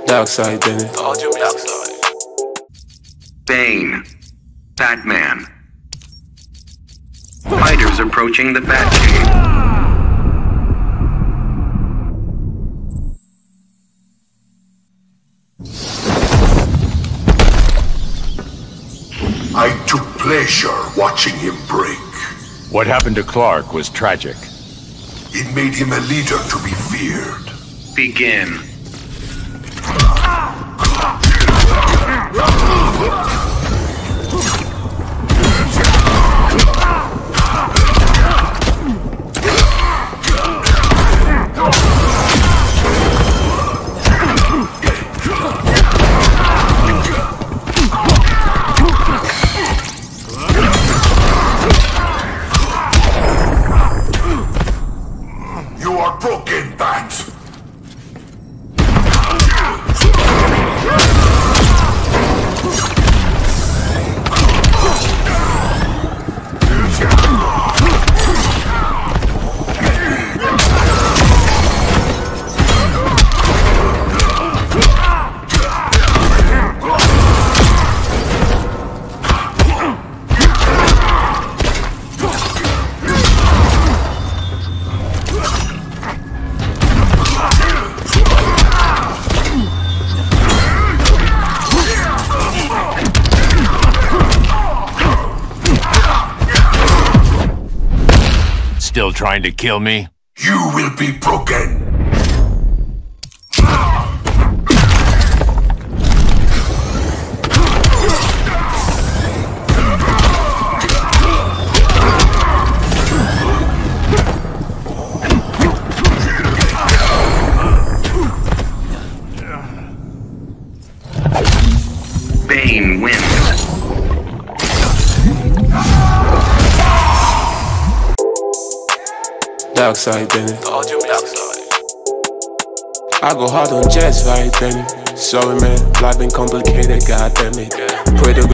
Dark side, Bane. Bane. Batman. Fighters approaching the Batcave. I took pleasure watching him break. What happened to Clark was tragic. It made him a leader to be feared. Begin. You are broken, Bat! Still trying to kill me? You will be broken! Bane wins. Dark side, Bane. I go hard on jazz, right, Bane. Sorry, man, life been complicated, goddamn it. Pray to